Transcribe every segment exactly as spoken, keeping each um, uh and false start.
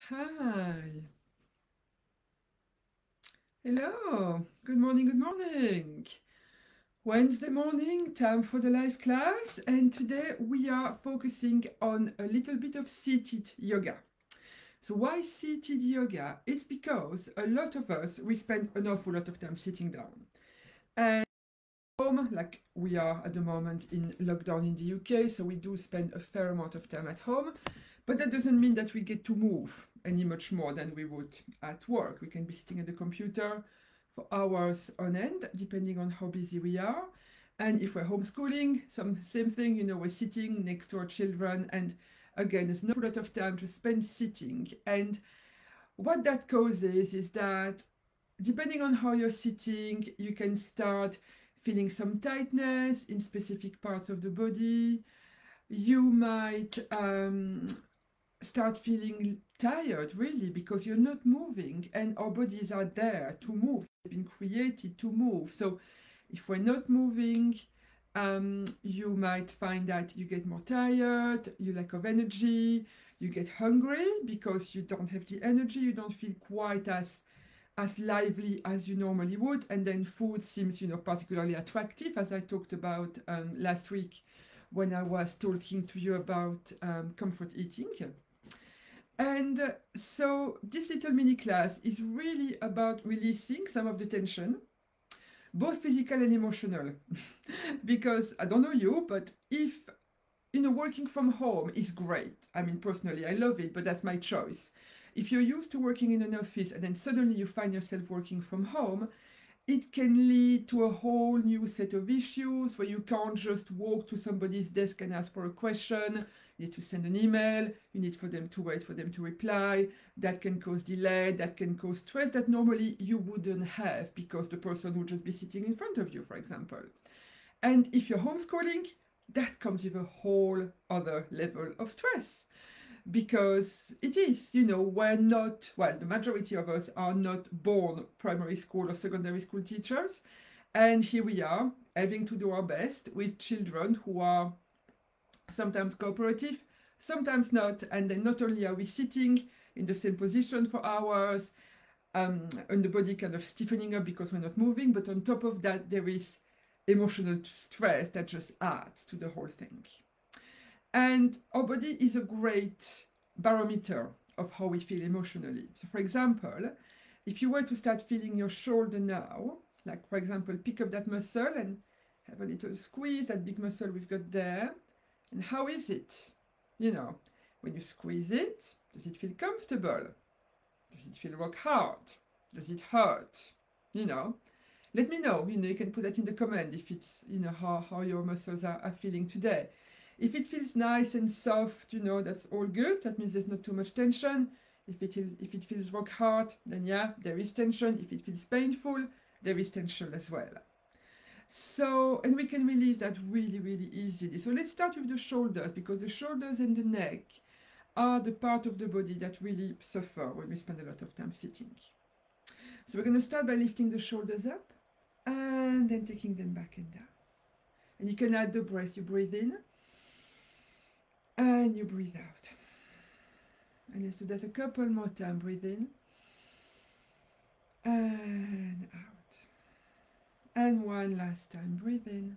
Hi. Hello. Good morning, good morning. Wednesday morning, time for the live class, and today we are focusing on a little bit of seated yoga. So why seated yoga? It's because a lot of us, we spend an awful lot of time sitting down. And home, like we are at the moment in lockdown in the U K, so we do spend a fair amount of time at home, but that doesn't mean that we get to move any much more than we would at work. We can be sitting at the computer for hours on end, depending on how busy we are. And if we're homeschooling, some same thing, you know, we're sitting next to our children, and again, there's not a lot of time to spend sitting. And what that causes is that depending on how you're sitting, you can start feeling some tightness in specific parts of the body. You might um, start feeling tired, really, because you're not moving, and our bodies are there to move. They've been created to move. So if we're not moving, um, you might find that you get more tired, you lack of energy, you get hungry because you don't have the energy, you don't feel quite as as lively as you normally would, and then food seems, you know, particularly attractive, as I talked about um, last week when I was talking to you about um, comfort eating. And uh, so this little mini class is really about releasing some of the tension, both physical and emotional. Because I don't know you, but if, you know, working from home is great. I mean, personally, I love it, but that's my choice. If you're used to working in an office and then suddenly you find yourself working from home, it can lead to a whole new set of issues where you can't just walk to somebody's desk and ask for a question. You need to send an email, you need for them to wait for them to reply. That can cause delay, that can cause stress that normally you wouldn't have because the person would just be sitting in front of you, for example. And if you're homeschooling, that comes with a whole other level of stress. Because it is, you know, we're not, well, the majority of us are not born primary school or secondary school teachers. And here we are, having to do our best with children who are sometimes cooperative, sometimes not. And then not only are we sitting in the same position for hours, um, and the body kind of stiffening up because we're not moving, but on top of that, there is emotional stress that just adds to the whole thing. And our body is a great barometer of how we feel emotionally. So for example, if you were to start feeling your shoulder now, like for example, pick up that muscle and have a little squeeze, that big muscle we've got there. And how is it? You know, when you squeeze it, does it feel comfortable? Does it feel rock hard? Does it hurt? You know, let me know. You know, you can put that in the comment if it's, you know, how, how your muscles are, are feeling today. If it feels nice and soft, you know, that's all good. That means there's not too much tension. If it, if it feels rock hard, then yeah, there is tension. If it feels painful, there is tension as well. So, and we can release that really, really easily. So let's start with the shoulders, because the shoulders and the neck are the part of the body that really suffer when we spend a lot of time sitting. So we're going to start by lifting the shoulders up and then taking them back and down. And you can add the breath. You breathe in and you breathe out. And let's do that a couple more times. Breathe in and out. And one last time. Breathe in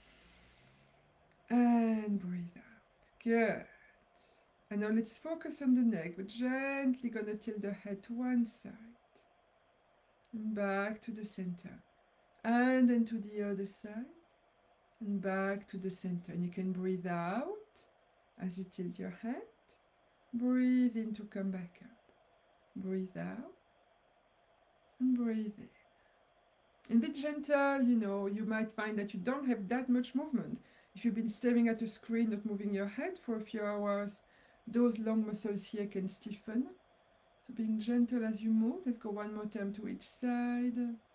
and breathe out. Good. And now let's focus on the neck. We're gently going to tilt the head to one side and back to the center. And then to the other side and back to the center. And you can breathe out as you tilt your head. Breathe in to come back up. Breathe out and breathe in. And be gentle, you know, you might find that you don't have that much movement. If you've been staring at a screen, not moving your head for a few hours, those long muscles here can stiffen. So being gentle as you move. Let's go one more time to each side.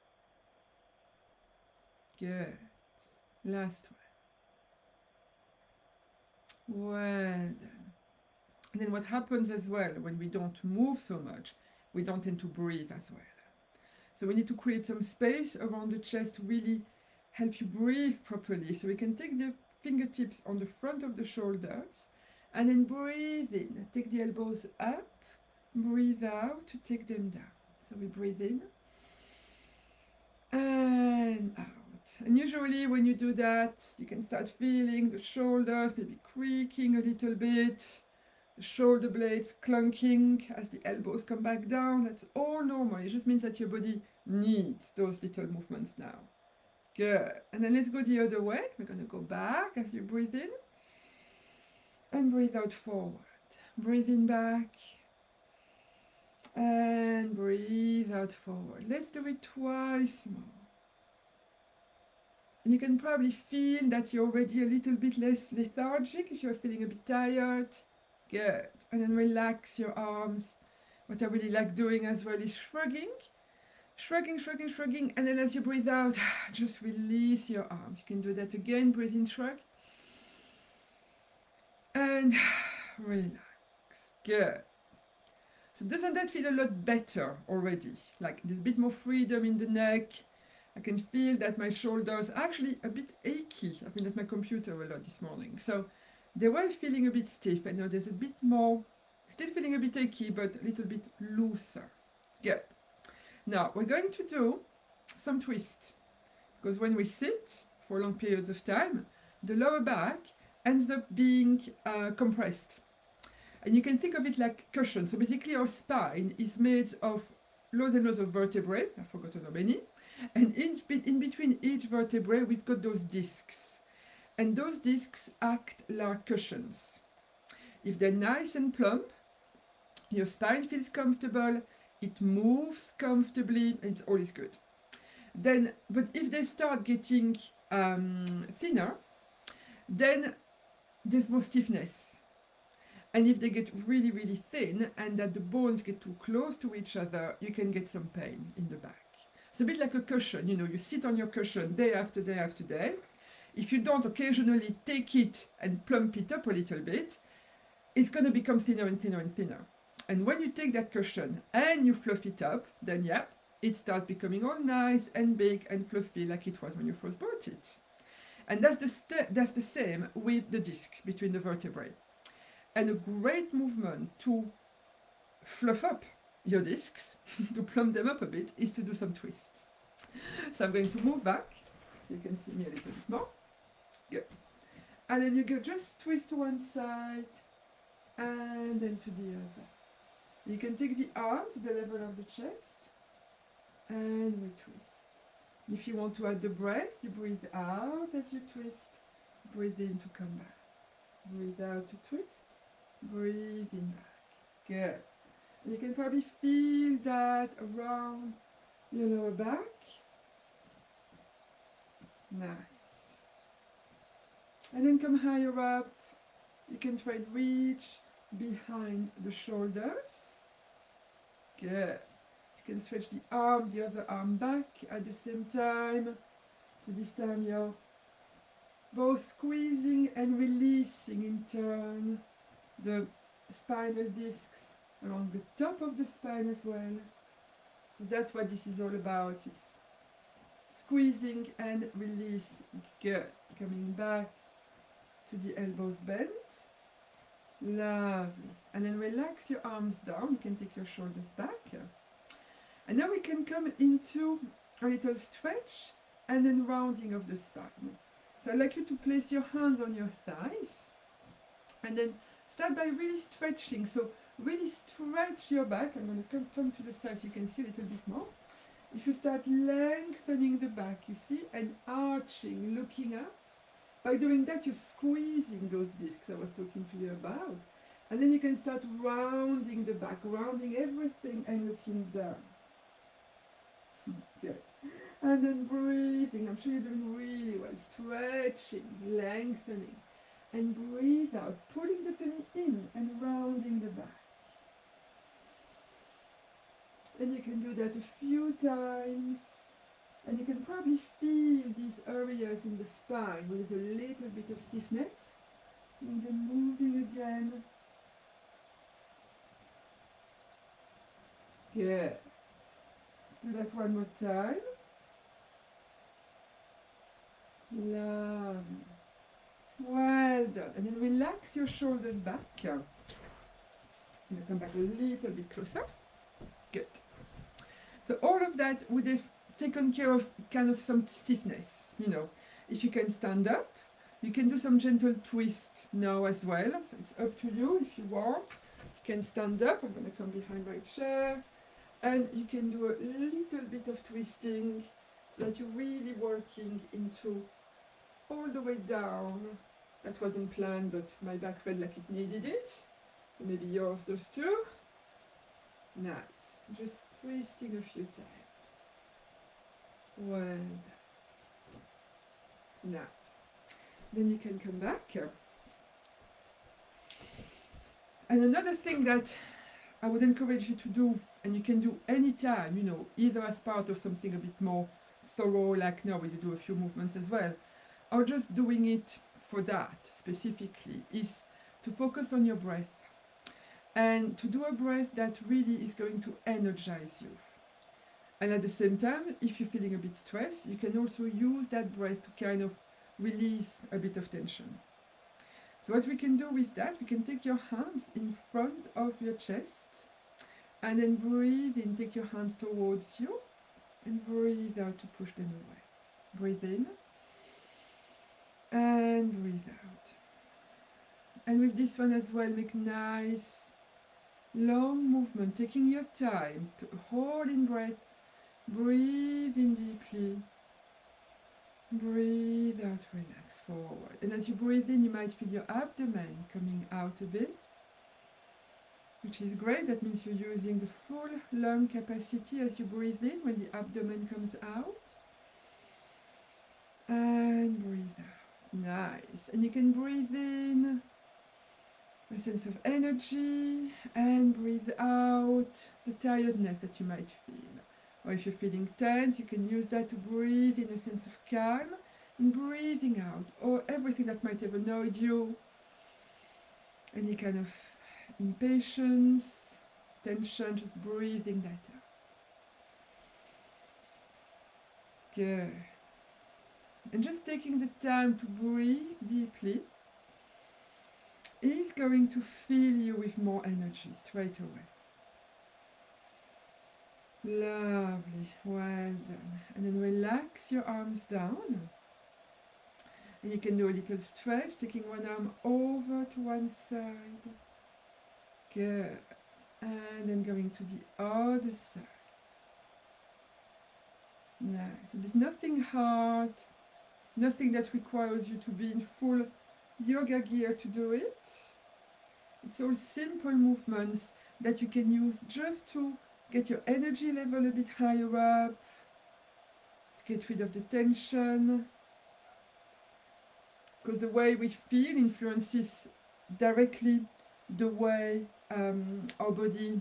Good. Last one. Well done. And then what happens as well when we don't move so much, we don't tend to breathe as well. So we need to create some space around the chest to really help you breathe properly. So we can take the fingertips on the front of the shoulders and then breathe in. Take the elbows up breathe out to take them down. So we breathe in and out. And usually when you do that, you can start feeling the shoulders maybe creaking a little bit, the shoulder blades clunking as the elbows come back down. That's all normal. It just means that your body needs those little movements now. Good. And then let's go the other way. We're going to go back as you breathe in and breathe out forward. Breathe in back and breathe out forward. Let's do it twice more. And you can probably feel that you're already a little bit less lethargic if you're feeling a bit tired. Good. And then relax your arms. What I really like doing as well is shrugging. Shrugging, shrugging, shrugging. And then as you breathe out, just release your arms. You can do that again. Breathe in, shrug. And relax. Good. So doesn't that feel a lot better already? Like there's a bit more freedom in the neck. I can feel that my shoulders are actually a bit achy. I've been at my computer a lot this morning. So they were feeling a bit stiff. I know there's a bit more, still feeling a bit achy, but a little bit looser. Good. Now we're going to do some twist. Because when we sit for long periods of time, the lower back ends up being uh, compressed. And you can think of it like cushion. So basically our spine is made of loads and loads of vertebrae. I've forgotten how many. And in, in between each vertebrae, we've got those discs. And those discs act like cushions. If they're nice and plump, your spine feels comfortable, it moves comfortably, and all is good. Then, but if they start getting um, thinner, then there's more stiffness. And if they get really, really thin, and that the bones get too close to each other, you can get some pain in the back. It's a bit like a cushion, you know, you sit on your cushion day after day after day. If you don't occasionally take it and plump it up a little bit, it's going to become thinner and thinner and thinner. And when you take that cushion and you fluff it up, then yeah, it starts becoming all nice and big and fluffy like it was when you first bought it. And that's the, that's the same with the disc between the vertebrae. And a great movement to fluff up your discs, to plump them up a bit, is to do some twists. So I'm going to move back, so you can see me a little bit more. Good. And then you can just twist to one side, and then to the other. You can take the arm to the level of the chest, and we twist. If you want to add the breath, you breathe out as you twist, breathe in to come back. Breathe out to twist, breathe in back. Good. You can probably feel that around your lower back. Nice. And then come higher up. You can try and reach behind the shoulders. Good. You can stretch the arm, the other arm back at the same time. So this time you're both squeezing and releasing in turn the spinal discs along the top of the spine as well. That's what this is all about. It's squeezing and releasing. Good. Coming back to the elbows bent. Lovely. And then relax your arms down. You can take your shoulders back. And now we can come into a little stretch and then rounding of the spine. So I'd like you to place your hands on your thighs and then start by really stretching. So really stretch your back. I'm going to come, come to the side so you can see a little bit more. If you start lengthening the back, you see, and arching, looking up. By doing that, you're squeezing those discs I was talking to you about. And then you can start rounding the back, rounding everything and looking down. Good. And then breathing. I'm sure you're doing really well. Stretching, lengthening. And breathe out, pulling the tummy in and rounding the back. And you can do that a few times. And you can probably feel these areas in the spine where there's a little bit of stiffness. And then moving again. Good. Let's do that one more time. Lovely. Well done. And then relax your shoulders back. I'm going to come back a little bit closer. Good. So all of that would have taken care of kind of some stiffness, you know. If you can stand up, you can do some gentle twist now as well. So it's up to you if you want. You can stand up. I'm going to come behind my chair. And you can do a little bit of twisting so that you're really working into all the way down. That wasn't planned, but my back felt like it needed it. So maybe yours does too. Nice. Just twisting a few times. Well, nice. Then you can come back. And another thing that I would encourage you to do, and you can do anytime, you know, either as part of something a bit more thorough, like now where you do a few movements as well, or just doing it for that specifically, is to focus on your breath. And to do a breath that really is going to energize you. And at the same time, if you're feeling a bit stressed, you can also use that breath to kind of release a bit of tension. So what we can do with that, we can take your hands in front of your chest and then breathe in, take your hands towards you and breathe out to push them away. Breathe in and breathe out. And with this one as well, make nice long movement, taking your time to hold in breath, breathe in deeply, breathe out, relax forward. And as you breathe in, you might feel your abdomen coming out a bit, which is great. That means you're using the full lung capacity as you breathe in when the abdomen comes out. And breathe out. Nice. And you can breathe in a sense of energy and breathe out the tiredness that you might feel. Or if you're feeling tense, you can use that to breathe in a sense of calm and breathing out, or everything that might have annoyed you, any kind of impatience, tension, just breathing that out. Good. And just taking the time to breathe deeply is going to fill you with more energy straight away. Lovely, well done. And then relax your arms down. And you can do a little stretch, taking one arm over to one side. Good. And then going to the other side. Nice. So there's nothing hard, nothing that requires you to be in full yoga gear to do it. It's all simple movements that you can use just to get your energy level a bit higher up, get rid of the tension, because the way we feel influences directly the way um, our body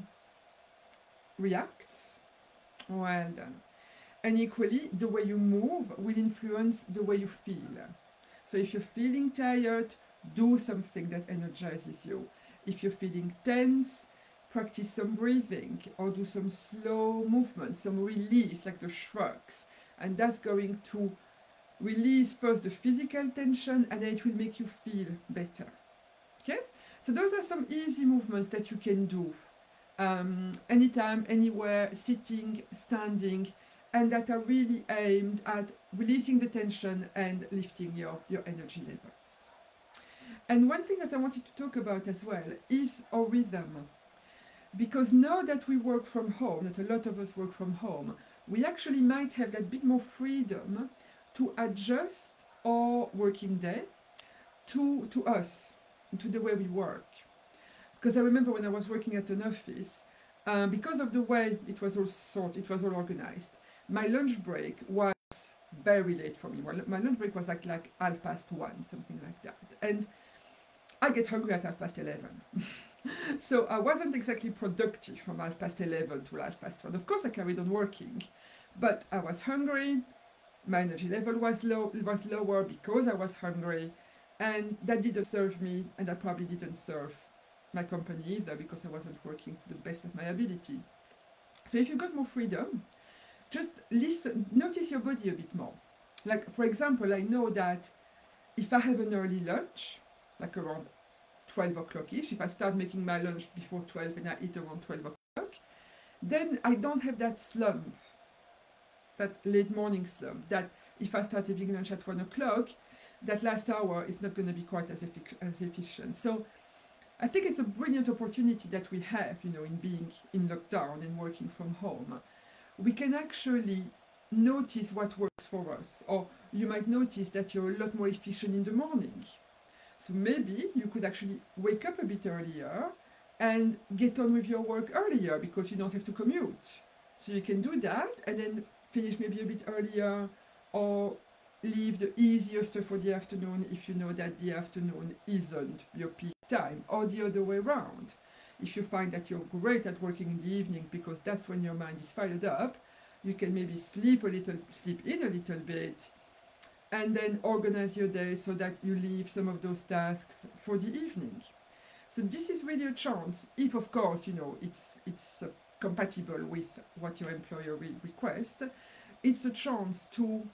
reacts. Well done. And equally, the way you move will influence the way you feel. So if you're feeling tired, do something that energizes you. If you're feeling tense, practice some breathing or do some slow movements, some release like the shrugs. And that's going to release first the physical tension, and then it will make you feel better. Okay? So those are some easy movements that you can do um, anytime, anywhere, sitting, standing, and that are really aimed at releasing the tension and lifting your, your energy levels. And one thing that I wanted to talk about as well is our rhythm. Because now that we work from home, that a lot of us work from home, we actually might have that bit more freedom to adjust our working day to, to us, to the way we work. Because I remember when I was working at an office, uh, because of the way it was all sorted, it was all organized, my lunch break was very late for me. My lunch break was like, like half past one, something like that. And I get hungry at half past eleven. So I wasn't exactly productive from half past eleven to half past one. Of course, I carried on working, but I was hungry. My energy level was low, was lower because I was hungry, and that didn't serve me, and that probably didn't serve my company either because I wasn't working to the best of my ability. So if you got more freedom, just listen, notice your body a bit more. Like, for example, I know that if I have an early lunch, like around twelve o'clock-ish. If I start making my lunch before twelve and I eat around twelve o'clock, then I don't have that slump, that late morning slump, that if I start having lunch at one o'clock, that last hour is not going to be quite as, effic as efficient. So I think it's a brilliant opportunity that we have, you know, in being in lockdown and working from home. We can actually notice what works for us, or you might notice that you're a lot more efficient in the morning. So maybe you could actually wake up a bit earlier and get on with your work earlier because you don't have to commute. So you can do that and then finish maybe a bit earlier, or leave the easier stuff for the afternoon if you know that the afternoon isn't your peak time, or the other way around. If you find that you're great at working in the evenings because that's when your mind is fired up, you can maybe sleep a little, sleep in a little bit, and then organize your day so that you leave some of those tasks for the evening. So this is really a chance, if of course, you know, it's, it's uh, compatible with what your employer re requests, it's a chance to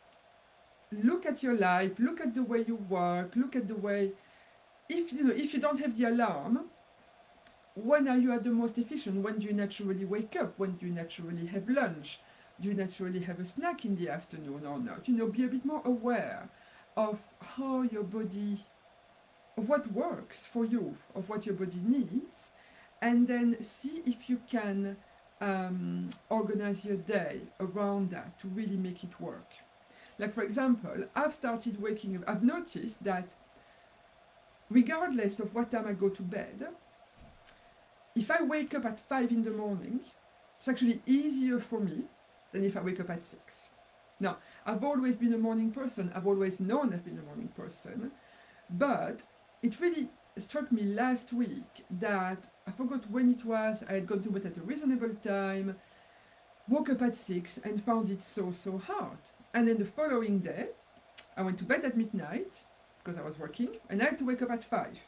look at your life, look at the way you work, look at the way, if you know, if you don't have the alarm, when are you at the most efficient? When do you naturally wake up? When do you naturally have lunch? Do you naturally have a snack in the afternoon or not? You know, be a bit more aware of how your body, of what works for you, of what your body needs, and then see if you can um, organize your day around that to really make it work. Like, for example, I've started waking up, I've noticed that regardless of what time I go to bed, if I wake up at five in the morning, it's actually easier for me than if I wake up at six. Now, I've always been a morning person, I've always known I've been a morning person, but it really struck me last week that I forgot when it was, I had gone to bed at a reasonable time, woke up at six and found it so, so hard. And then the following day, I went to bed at midnight because I was working, and I had to wake up at five.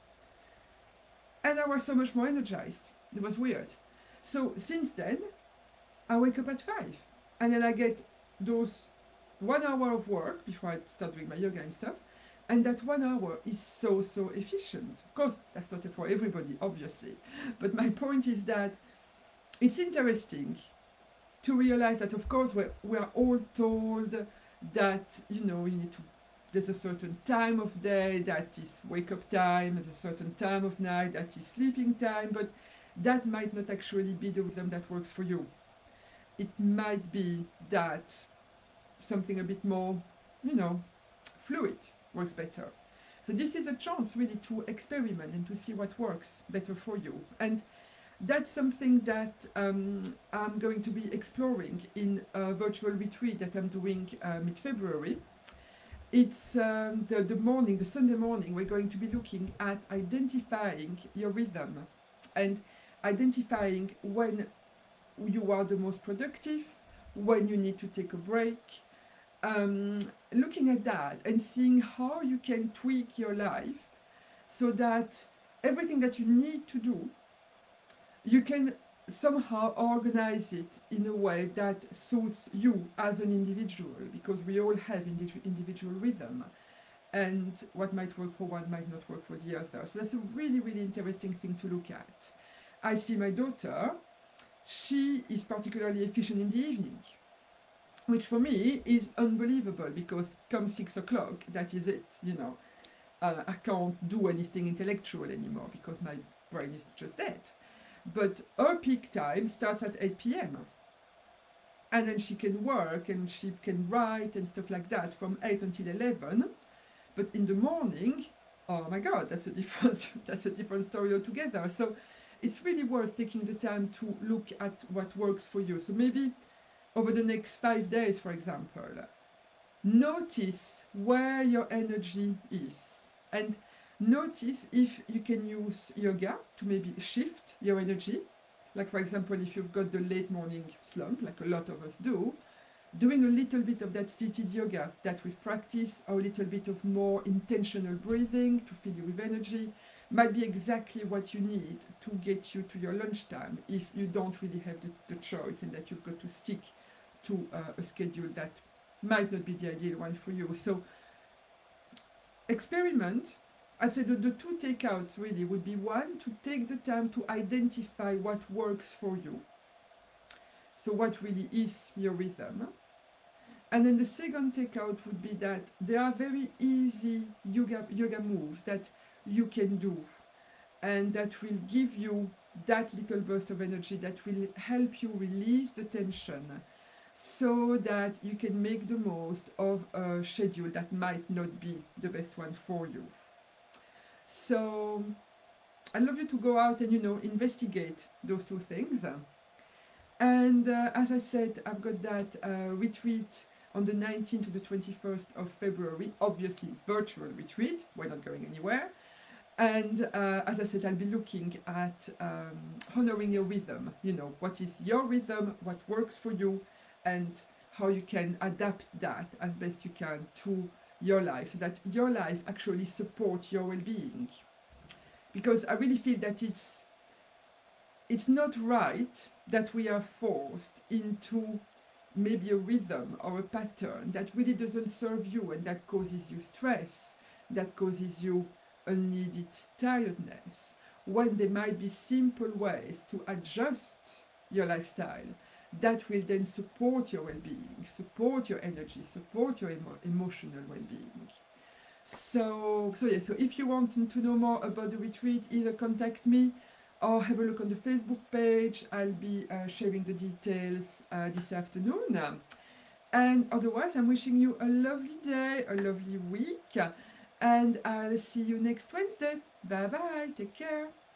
And I was so much more energized. It was weird. So since then, I wake up at five. And then I get those one hour of work before I start doing my yoga and stuff. And that one hour is so, so efficient. Of course, that's not for everybody, obviously. But my point is that it's interesting to realize that, of course, we're, we're all told that, you know, you need to, there's a certain time of day that is wake-up time, there's a certain time of night that is sleeping time, but that might not actually be the rhythm that works for you. It might be that something a bit more, you know, fluid works better. So this is a chance really to experiment and to see what works better for you. And that's something that um, I'm going to be exploring in a virtual retreat that I'm doing uh, mid-February. It's um, the, the morning, the Sunday morning, we're going to be looking at identifying your rhythm and identifying when you are the most productive, when you need to take a break, um, looking at that and seeing how you can tweak your life so that everything that you need to do, you can somehow organize it in a way that suits you as an individual, because we all have individual rhythm, and what might work for one might not work for the other. So that's a really, really interesting thing to look at. I see my daughter, she is particularly efficient in the evening, which for me is unbelievable, because come six o'clock, that is it, you know. Uh, I can't do anything intellectual anymore because my brain is just dead. But her peak time starts at eight p m and then she can work and she can write and stuff like that from eight until eleven. But in the morning, oh my God, that's a different that's a different story altogether. So it's really worth taking the time to look at what works for you. So maybe over the next five days, for example, notice where your energy is, and notice if you can use yoga to maybe shift your energy. Like, for example, if you've got the late morning slump, like a lot of us do, doing a little bit of that seated yoga that we've practiced, or a little bit of more intentional breathing to fill you with energy, might be exactly what you need to get you to your lunchtime if you don't really have the, the choice, and that you've got to stick to uh, a schedule that might not be the ideal one for you. So experiment, I'd say the, the two takeouts really would be, one, to take the time to identify what works for you. So what really is your rhythm. And then the second takeout would be that there are very easy yoga, yoga moves that you can do and that will give you that little burst of energy that will help you release the tension so that you can make the most of a schedule that might not be the best one for you. So I'd love you to go out and, you know, investigate those two things. And uh, as I said, I've got that uh, retreat on the nineteenth to the twenty-first of February, obviously virtual retreat, we're not going anywhere. And uh, as I said, I'll be looking at um, honoring your rhythm, you know, what is your rhythm, what works for you, and how you can adapt that as best you can to your life, so that your life actually supports your well-being. Because I really feel that it's, it's not right that we are forced into maybe a rhythm or a pattern that really doesn't serve you and that causes you stress, that causes you unneeded tiredness, when there might be simple ways to adjust your lifestyle that will then support your well-being, support your energy, support your emo emotional well-being. So, so yeah, so if you want to know more about the retreat, either contact me or have a look on the Facebook page. I'll be uh, sharing the details uh, this afternoon. And otherwise, I'm wishing you a lovely day, a lovely week, and I'll see you next Wednesday. Bye bye, take care.